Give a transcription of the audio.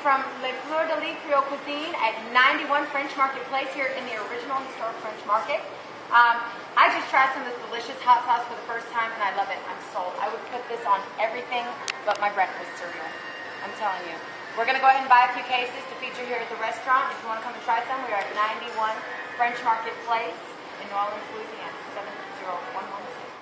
from Fleur de Lis Creole Cuisine at 91 French Market Place here in the original historic French Market. I just tried some of this delicious hot sauce for the first time and I love it. I'm sold. I would put this on everything but my breakfast cereal. I'm telling you. We're going to go ahead and buy a few cases to feature here at the restaurant. If you want to come and try some, we are at 91 French Market Place in New Orleans, Louisiana, 70116.